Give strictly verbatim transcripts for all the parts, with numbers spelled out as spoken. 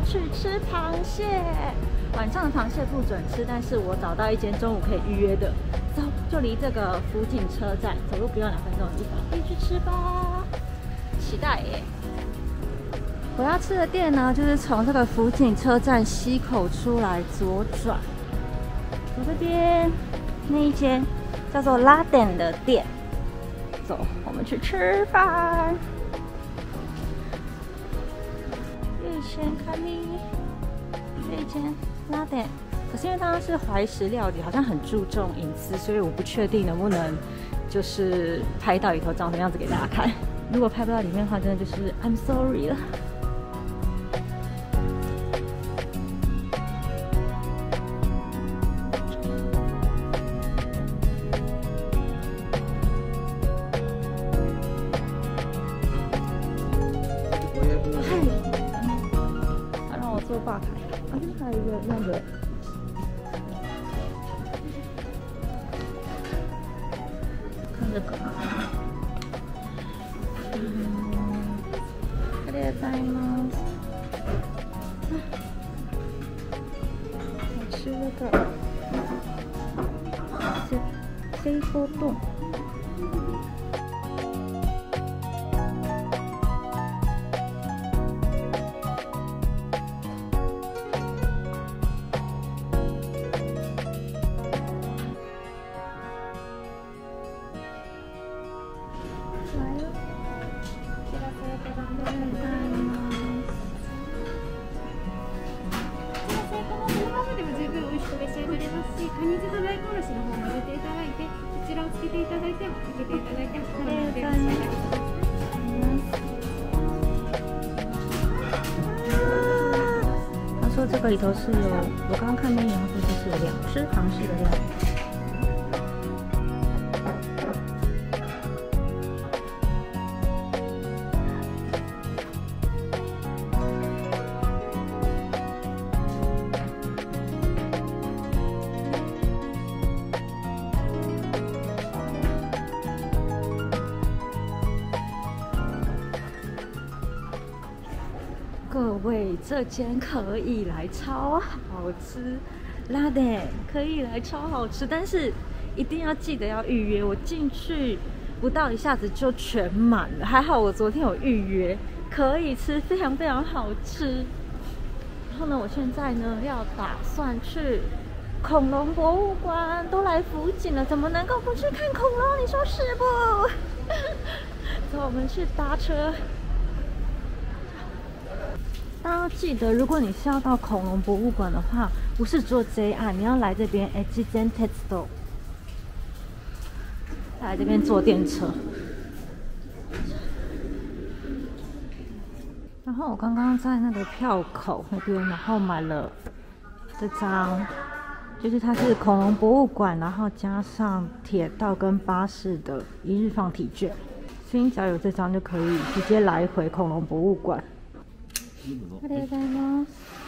去吃螃蟹。晚上的螃蟹不准吃，但是我找到一间中午可以预约的，走，就离这个福井车站走路不用两分钟的地方，可以去吃吧。期待耶！我要吃的店呢，就是从这个福井车站西口出来左转，左这边那一间叫做拉点的店。走，我们去吃饭。日先咖喱，这一间拉点，可是因为它是怀石料理，好像很注重隐私，所以我不确定能不能就是拍到里头长什么样子给大家看。如果拍不到里面的话，真的就是 I'm sorry 了。做吧台，啊，这还有一个那个，看这个，嗯，ありがとうございます。我吃这个，是西锅冻。 カニ酢と大根おろしの方を混ぜていただいて、こちらをつけていただいて、かけていただいて、このままでお召し上がりください。 他说这个里头是有，我刚刚看面，然后说这是有两只螃蟹的料理。各位，这间可以来，超好吃，拉的可以来，超好吃，但是一定要记得要预约。我进去不到一下子就全满了，还好我昨天有预约，可以吃，非常非常好吃。然后呢，我现在呢要打算去恐龙博物馆，都来福井了，怎么能够不去看恐龙？你说是不？走，我们去搭车。大家要记得，如果你是要到恐龍博物館的話，不是坐 J R， 你要來這邊 Echizen Tetsudo， 來這邊坐電車。然後我剛剛在那個票口那邊，然後買了這張，就是它是恐龍博物館，然後加上鐵道跟巴士的一日放題券，所以你只要有這張就可以直接來回恐龍博物館。ありがとうございます。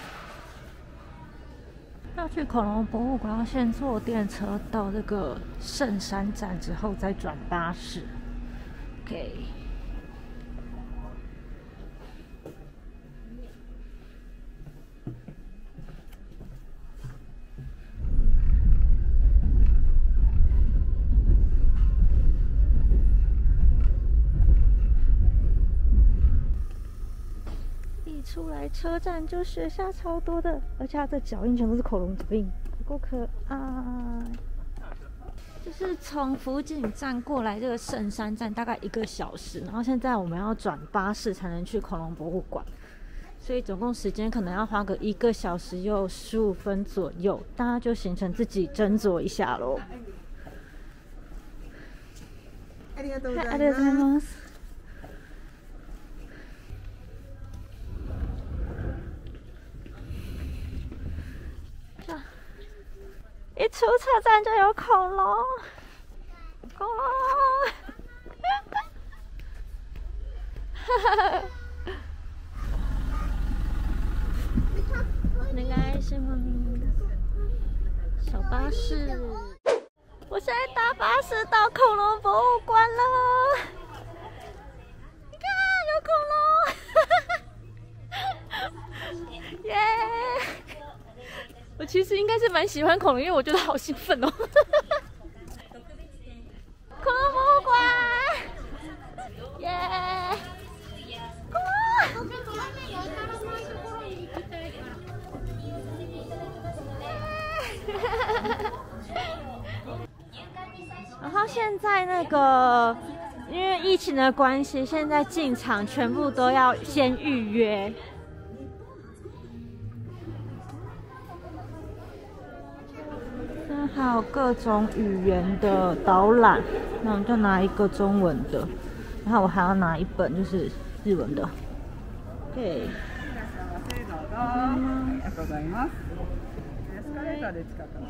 要去恐龙博物馆，要先坐电车到这个圣山站，之后再转巴士。OK。出来车站就雪下超多的，而且它的脚印全部是恐龙脚印，够可爱。就是从福井站过来这个圣山站大概一个小时，然后现在我们要转巴士才能去恐龙博物馆，所以总共时间可能要花个一个小时又十五分左右，大家就行程自己斟酌一下咯。 ありがとうございます。 ありがとうございます。一出车站就有恐龙，恐龙，お願いします。小巴士，我现在搭巴士到恐龙博物馆了。你看，有恐龙，耶！ 实应该是蛮喜欢恐龙，因为我觉得好兴奮哦。恐龙博物館，耶！然后现在那个，因为疫情的关系，现在进场全部都要先预约。现在还有各种语言的导览，那我们就拿一个中文的，然后我还要拿一本就是日文的。对。 ありがとうございます。エスカレーターで使ってます。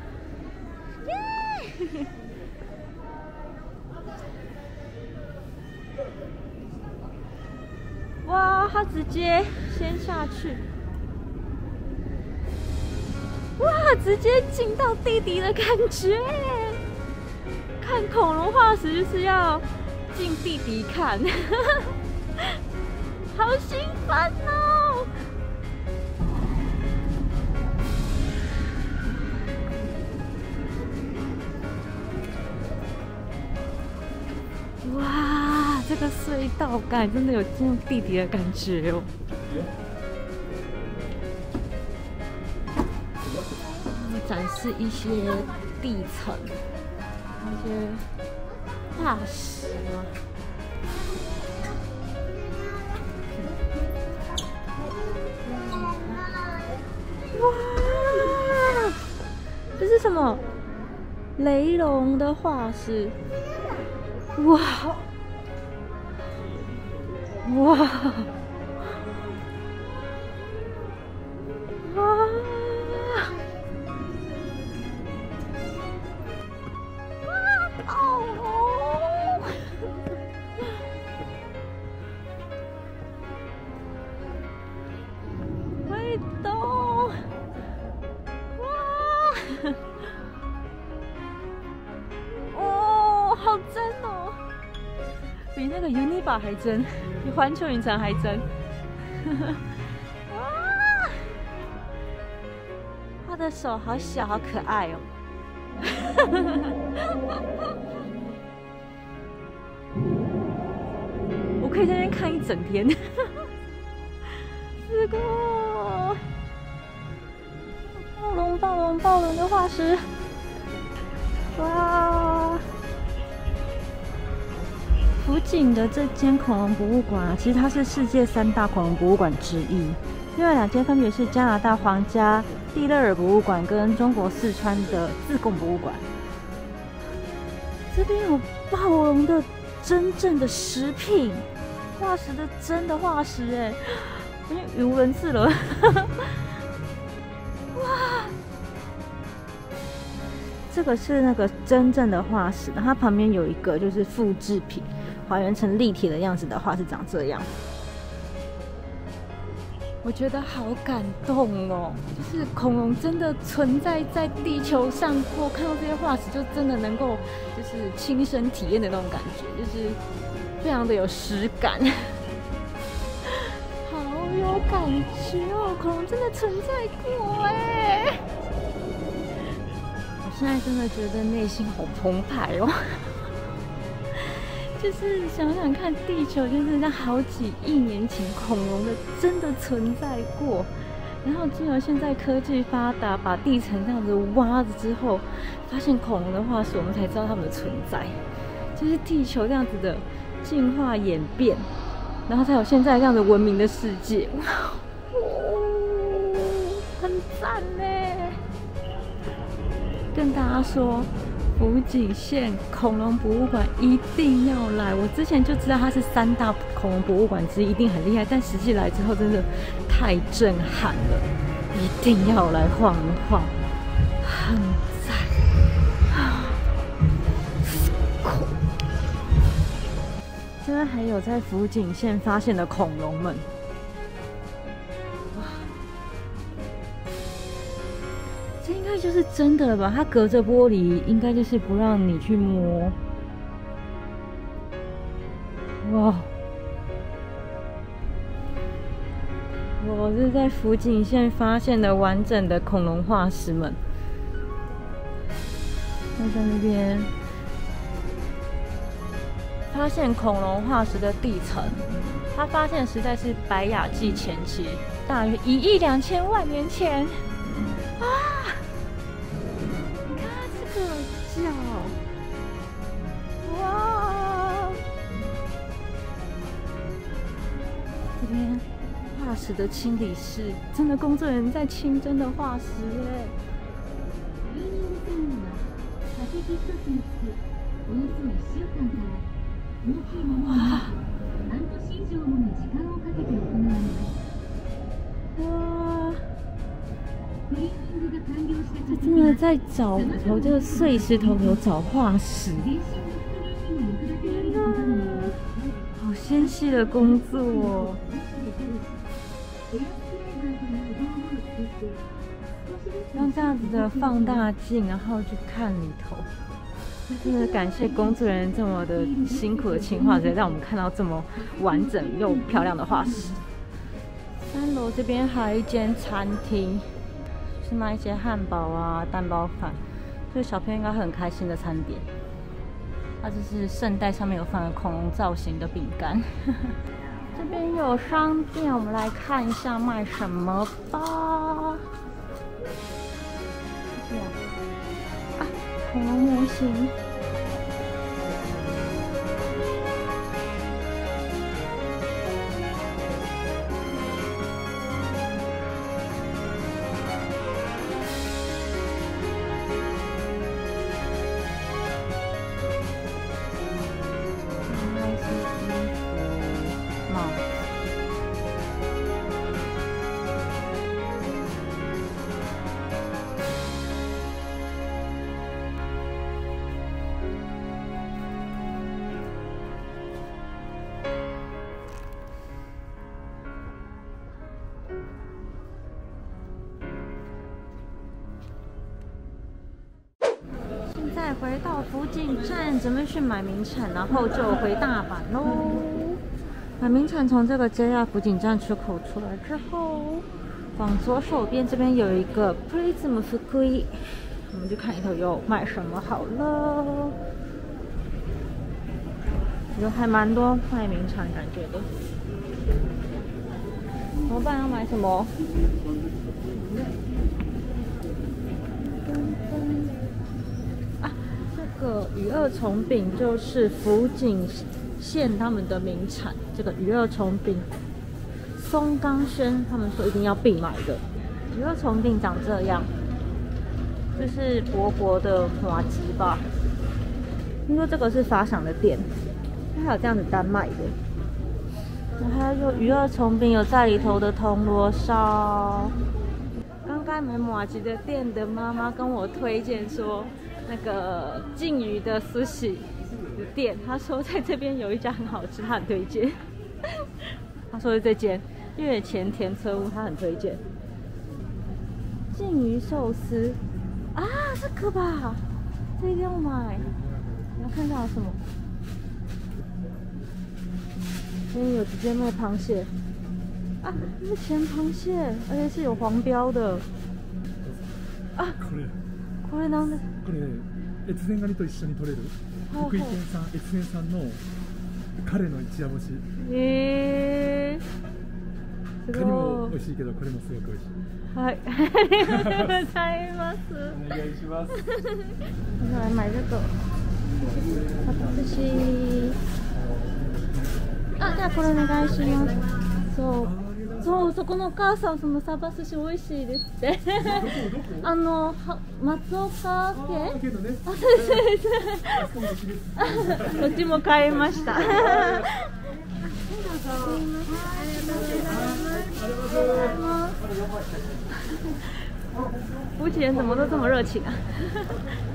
哇，他直接先下去，哇，直接进到地底的感觉。看恐龙化石就是要进地底看，好兴奋哦！哇，这个隧道感真的有进入地底的感觉哦！展示一些地层，一些化石啊。哇，这是什么？雷龙的化石。哇！哇！哇！哦！会动！哇！哦，好真哦！比那个 Univa 还真，比环球影城还真。哇！他的手好小，好可爱哦。我可以在那边看一整天。すごい！暴龙，暴龙，暴龙的化石。哇！福井的这间恐龙博物馆啊，其实它是世界三大恐龙博物馆之一。另外两间分别是加拿大皇家蒂勒尔博物馆跟中国四川的自贡博物馆。这边有暴龙的真正的食品，化石的真的化石哎，我语无伦次了。哇！这个是那个真正的化石，它旁边有一个就是复制品，还原成立体的样子的话是长这样。我觉得好感动哦，就是恐龙真的存在在地球上过，看到这些化石就真的能够就是亲身体验的那种感觉，就是非常的有实感，好有感觉哦，恐龙真的存在过哎。我现在真的觉得内心好澎湃哦，就是想想看，地球就是在好几亿年前恐龙的真的存在过，然后经由现在科技发达，把地层这样子挖着之后，发现恐龙的化石，我们才知道它们的存在，就是地球这样子的进化演变，然后才有现在这样子文明的世界，哇，很赞呢！跟大家说，福井县恐龙博物馆一定要来。我之前就知道它是三大恐龙博物馆之一，一定很厉害。但实际来之后，真的太震撼了，一定要来晃一晃，很赞啊！现在还有在福井县发现的恐龙们。这应该就是真的了吧？它隔着玻璃，应该就是不让你去摸。哇！我这是在福井县发现的完整的恐龙化石们。那在那边发现恐龙化石的地层，它发现时代是白亚纪前期，大约一亿两千万年前。啊！你看这个脚，哇！这边化石的清理室，真的工作人员在清真的化石耶。哇！哇！这真的在找头这个碎石头有找化石，天哪，好纤细的工作哦。用这样子的放大镜，然后去看里头。真的感谢工作人员这么的辛苦的清化，才让我们看到这么完整又漂亮的化石。三楼这边还有一间餐厅，是卖一些汉堡啊、蛋包饭，所以小朋友应该会很开心的餐点。它就是圣代上面有放了恐龙造型的饼干。这边有商店，我们来看一下卖什么吧。啊，恐龙模型。再回到福井站，准备去买名产，然后就回大阪喽。买名产从这个 J R 福井站出口出来之后，往左手边这边有一个 Prism 福井，我们就看里头有卖什么好了。有还蛮多卖名产感觉的。老板要买什么？这个鱼二重饼就是福井县他们的名产，这个鱼二重饼，松冈轩他们说一定要必买的。鱼二重饼长这样，就是薄薄的麻糬吧。听说这个是发祥的店，它还有这样子单卖的。然后还有鱼二重饼有在里头的铜锣烧。刚刚买麻糬的店的妈妈跟我推荐说，那个靖鱼的寿司的店，他说在这边有一家很好吃，他很推荐。他说是这间月前田车屋，他很推荐。靖鱼寿司啊，这个吧，这一定要买。你要看一下有什么？这边有直接卖螃蟹啊，这是咸螃蟹，而且是有黄标的啊。これなんで？ これ越前ガニと一緒に取れる福井県産越前産の彼の一夜干し。 へえ。 カニも美味しいけどこれもすごく美味しい。 はい、ありがとうございます。 お願いします。 来买这个サバ寿司。あ、じゃあこれお願いします。そう。そう、そこのお母さん、そのサバ寿司美味しいですって。あの、は松岡家。あ、そうです。こっちも買いました。福井人怎么都这么热情啊？